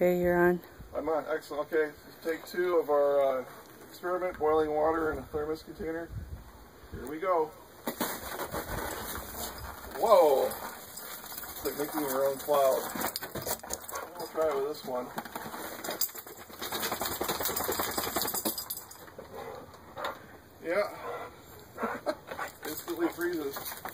Okay, you're on. I'm on. Excellent. Okay, take 2 of our experiment, boiling water in a thermos container. Here we go. Whoa! It's like making your own cloud. We'll try it with this one. Yeah. Instantly freezes.